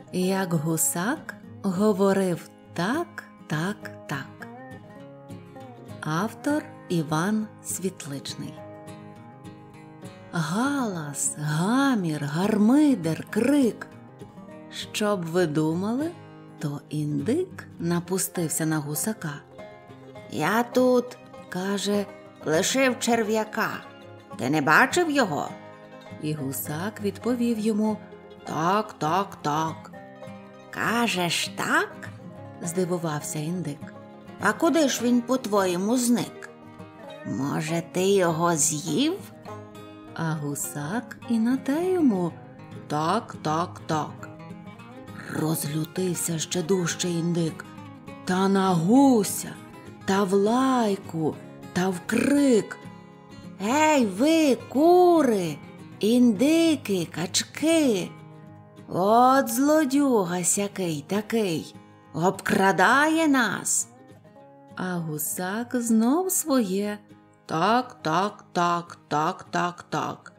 як гусак говорив так, так, так. Автор Іван Світличний. Галас, гамір, гармидер, крик. Щоб ви думали, то індик напустився на гусака. «Я тут, – каже, – лишив черв'яка. Ти не бачив його?» І гусак відповів йому: «Так, так, так». «Кажеш так?» – здивувався індик. «А куди ж він, по-твоєму, зник? Може, ти його з'їв?» А гусак і на те йому: «Так, так, так». Розлютився ще дужче індик. Та на гуся, та в лайку, та в крик: «Ей ви, кури, індики, качки! От злодюга сякий такий, обкрадає нас!» А гусак знов своє: «Так, так, так, так, так, так».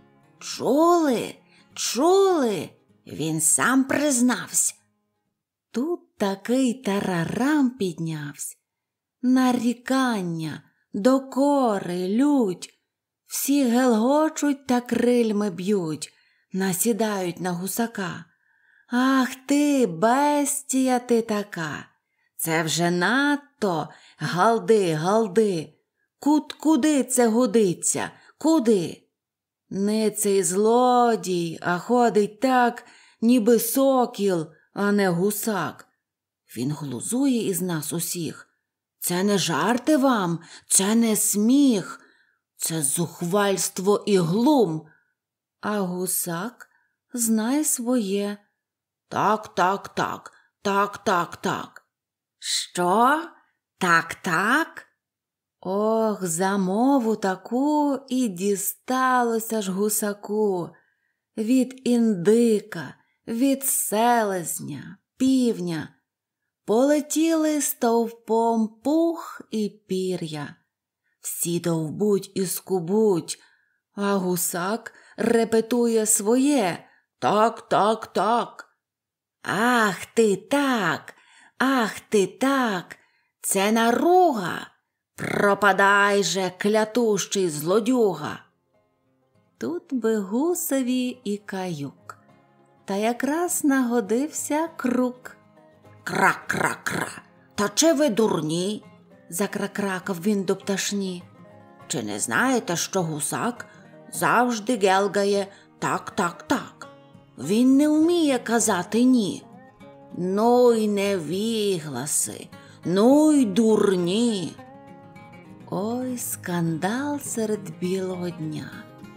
«Чули? Чули? Він сам признався». Тут такий тарарам піднявся. Нарікання, докори, лють. Всі гелгочуть та крильми б'ють, насідають на гусака. «Ах ти, бестія ти така! Це вже надто! Галди, галди! Куди це годиться? Куди? Не цей злодій, а ходить так, ніби сокіл, а не гусак. Він глузує із нас усіх. Це не жарти вам, це не сміх, це зухвальство і глум». А гусак знає своє: «Так, так, так, так, так, так». «Що? Так, так?» Ох, за мову таку і дісталося ж гусаку. Від індика, від селезня, півня. Полетіли стовпом пух і пір'я. Всі довбуть і скубуть, а гусак репетує своє: «Так, так, так». «Ах ти так! Ах ти так! Це наруга! Пропадай же, клятущий злодюга!» Тут би гусеві і каюк. Та якраз нагодився крук. «Кра-кра-кра! Та чи ви дурні?» – закракракав він до пташні. «Чи не знаєте, що гусак завжди гелгає так, так, так? Він не вміє казати ні. Ну й невігласи, ну й дурні!» Ой, скандал серед білого дня.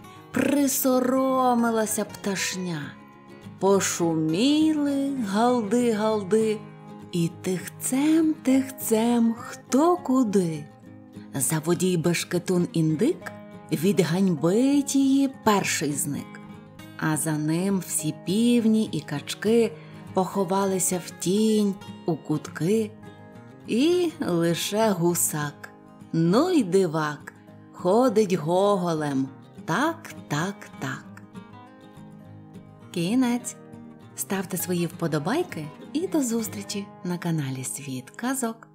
Присоромилася пташня. Пошуміли галди-галди, і тихцем-тихцем хто куди. Заводій бешкетун індик від ганьби тії перший зник. А за ним всі півні і качки поховалися в тінь, у кутки. І лише гусак, ну й дивак, ходить гоголем: так, так, так. Кінець. Ставте свої вподобайки і до зустрічі на каналі Світ Казок.